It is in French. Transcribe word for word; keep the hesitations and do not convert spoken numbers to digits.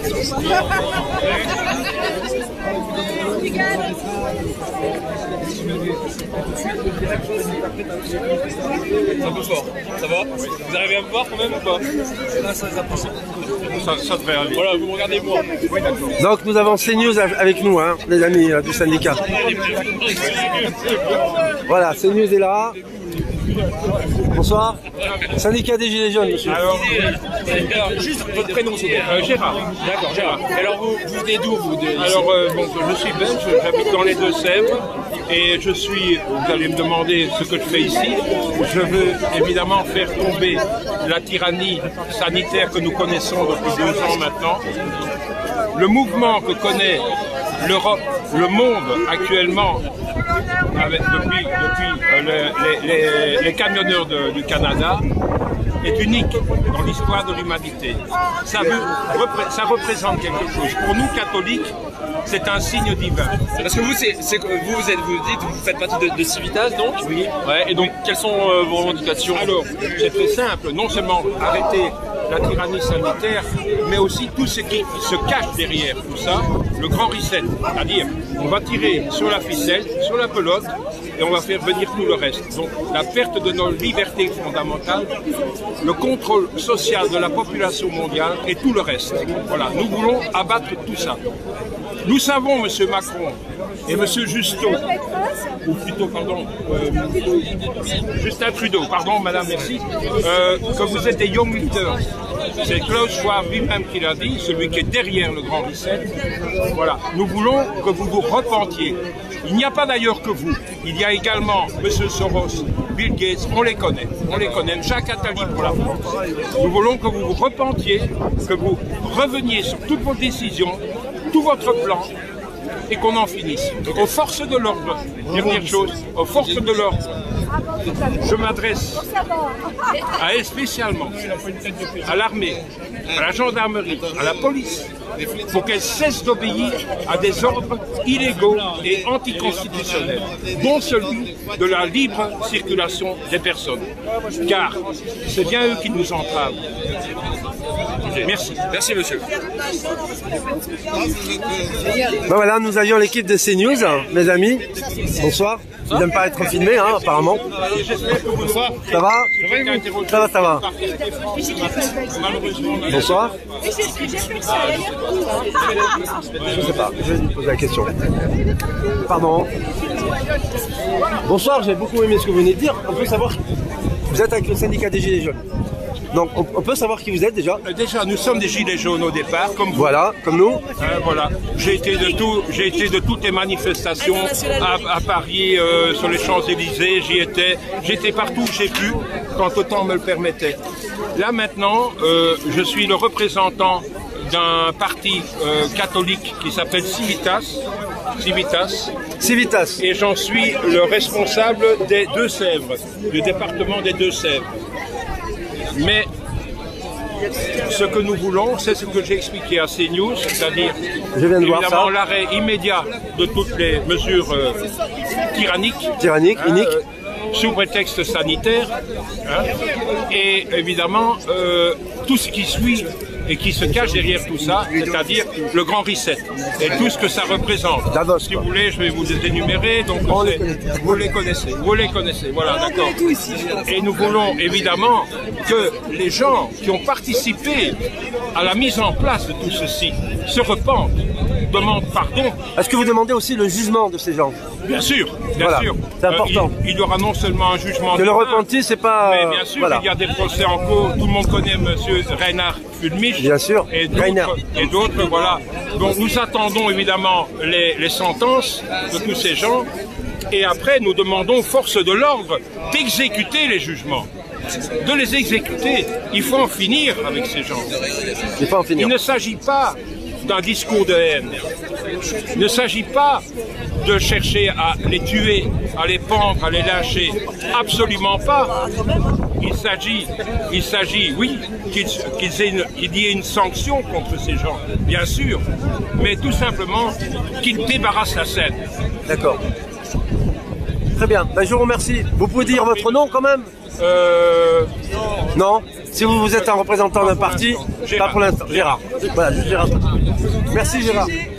C'est un peu fort. Ça va? Vous arrivez à me voir quand même ou pas? Là, ça, ça, ça devrait aller. Voilà, vous me regardez moi. Oui, d'accord. Donc nous avons CNews avec nous, hein, les amis euh, du syndicat. Voilà, CNews est là. Bonsoir. Syndicat des Gilets jaunes, monsieur. Alors, alors juste votre prénom, c'est euh, Gérard. D'accord, Gérard. Alors, vous, vous venez d'où, vous de... Alors, euh, bon, je suis belge, j'habite dans les Deux-Sèvres. Et je suis, vous allez me demander ce que je fais ici. Je veux évidemment faire tomber la tyrannie sanitaire que nous connaissons depuis deux ans maintenant. Le mouvement que connaît l'Europe, le monde actuellement, avec, depuis, depuis euh, le, les, les, les camionneurs de, du Canada, est unique dans l'histoire de l'humanité. Ça, ça représente quelque chose. Pour nous, catholiques, c'est un signe divin. Parce que vous, c'est, c'est, vous, vous, êtes, vous dites, vous faites partie de, de Civitas, donc. Oui. Ouais, et donc, quelles sont euh, vos revendications? Alors, c'est très simple. Non seulement arrêter la tyrannie sanitaire, mais aussi tout ce qui se cache derrière tout ça, le grand reset. C'est-à-dire, on va tirer sur la ficelle, sur la pelote, et on va faire venir tout le reste. Donc, la perte de nos libertés fondamentales, le contrôle social de la population mondiale et tout le reste. Voilà, nous voulons abattre tout ça. Nous savons, M. Macron et M. Justo, ou plutôt, pardon, euh, Justin Trudeau, pardon, madame, merci, euh, que vous êtes des young leaders. C'est Klaus Schwab lui-même qui l'a dit, celui qui est derrière le grand reset. Voilà, nous voulons que vous vous repentiez. Il n'y a pas d'ailleurs que vous. Il y a également M. Soros, Bill Gates, on les connaît, on les connaît, Jacques Attali pour la France. Nous voulons que vous vous repentiez, que vous reveniez sur toutes vos décisions, tout votre plan, et qu'on en finisse. Aux forces de l'ordre, dernière chose, aux forces de l'ordre, je m'adresse à elles spécialement, à l'armée, à la gendarmerie, à la police, pour qu'elles cessent d'obéir à des ordres illégaux et anticonstitutionnels, dont celui de la libre circulation des personnes. Car c'est bien eux qui nous entravent. Merci. Merci, monsieur. Ben voilà, nous avions l'équipe de CNews, mes amis. Bonsoir. Ils n'aiment pas être filmés, hein, apparemment. Ça va? Ça va, ça va. Bonsoir. Je sais pas, je vais lui poser la question. Pardon. Bonsoir, j'ai beaucoup aimé ce que vous venez de dire. On peut savoir, vous êtes avec le syndicat des Gilets jaunes. Donc on, on peut savoir qui vous êtes déjà? Déjà, nous sommes des Gilets jaunes au départ, comme vous. Voilà, comme nous. Euh, voilà. J'ai été de tout, j'ai été de toutes les manifestations à, à Paris, euh, sur les Champs-Élysées. J'y étais, j'étais partout où j'ai pu, quand le temps me le permettait. Là maintenant, euh, je suis le représentant d'un parti euh, catholique qui s'appelle Civitas. Civitas. Civitas. Et j'en suis le responsable des Deux-Sèvres, du département des Deux-Sèvres. Mais ce que nous voulons, c'est ce que j'ai expliqué à CNews, c'est-à-dire évidemment l'arrêt immédiat de toutes les mesures euh, tyranniques, tyranniques, hein, uniques, euh, sous prétexte sanitaire, hein, et évidemment euh, tout ce qui suit et qui se cache derrière tout ça, c'est-à-dire le grand reset et tout ce que ça représente. Si vous voulez, je vais vous les énumérer. Donc vous les connaissez, vous les connaissez, voilà, d'accord. Et nous voulons évidemment que les gens qui ont participé à la mise en place de tout ceci se repentent, demandent pardon. Est-ce que vous demandez aussi le jugement de ces gens? Bien sûr, bien voilà, sûr. C'est important. Euh, il, il y aura non seulement un jugement... Que le repenti, c'est pas... Mais bien sûr, voilà. Il y a des procès en cours. Tout le monde connaît M. Reinhard Fulmich. Bien sûr, et d'autres, voilà. Donc nous attendons évidemment les, les sentences de tous ces gens. Et après, nous demandons aux forces de l'ordre d'exécuter les jugements. De les exécuter. Il faut en finir avec ces gens. Il faut en finir. Il ne s'agit pas d'un discours de haine. Il ne s'agit pas de chercher à les tuer, à les pendre, à les lyncher. Absolument pas. Il s'agit, il s'agit, oui, qu'il qu'il y ait une sanction contre ces gens, bien sûr, mais tout simplement qu'ils débarrassent la scène. D'accord. Très bien, ben, je vous remercie. Vous pouvez dire votre nom quand même? Euh... Non. Si vous, vous êtes un représentant d'un parti, pas pour l'instant. Gérard. Voilà, Gérard. Merci Gérard.